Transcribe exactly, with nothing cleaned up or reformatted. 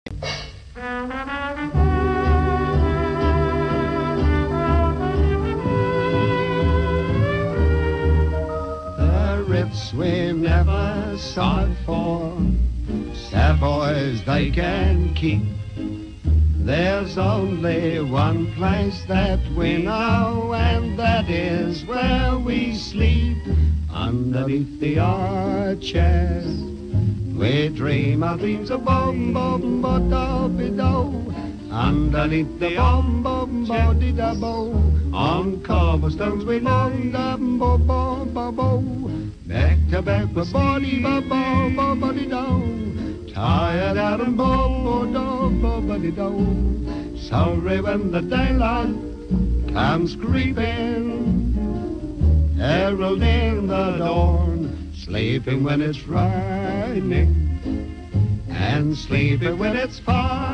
The riffs we never sought for, Savoys they can keep. There's only one place that we know, and that is where we sleep. Underneath the arches, we dream our dreams of bom bom bo do be do. Underneath the bom bom bo di da bo, on cobblestones we long dum bo bo bo bo. Back to back with body bo bo bo bo di do. Tired out and bo bo do bo bo di do. Sorry when the daylight comes creeping, heralding the dawn, sleeping when it's frightening, and sleeping when it's fine.